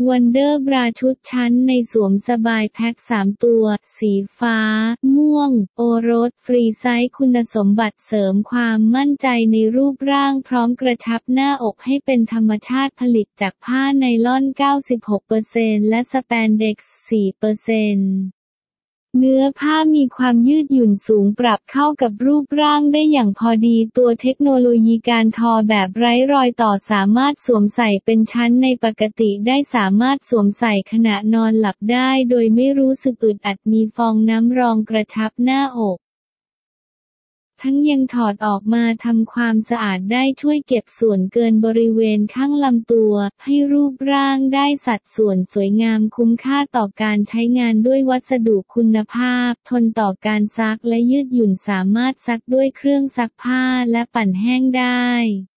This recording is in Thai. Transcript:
วันเดอร์บราชุดชั้นในสวมสบายแพ็ค3 ตัว สีฟ้า ม่วง โอรส ฟรีไซส์คุณสมบัติเสริมความมั่นใจในรูปร่างพร้อมกระชับหน้าอกให้เป็นธรรมชาติผลิตจากผ้าไนลอน 96% และสแปนเด็กซ์ 4%เนื้อผ้ามีความยืดหยุ่นสูงปรับเข้ากับรูปร่างได้อย่างพอดีตัวเทคโนโลยีการทอแบบไร้รอยต่อสามารถสวมใส่เป็นชั้นในปกติได้สามารถสวมใส่ขณะนอนหลับได้โดยไม่รู้สึกอึดอัดมีฟองน้ำรองกระชับหน้าอกทั้งยังถอดออกมาทำความสะอาดได้ช่วยเก็บส่วนเกินบริเวณข้างลำตัวให้รูปร่างได้สัดส่วนสวยงามคุ้มค่าต่อการใช้งานด้วยวัสดุคุณภาพทนต่อการซักและยืดหยุ่นสามารถซักด้วยเครื่องซักผ้าและปั่นแห้งได้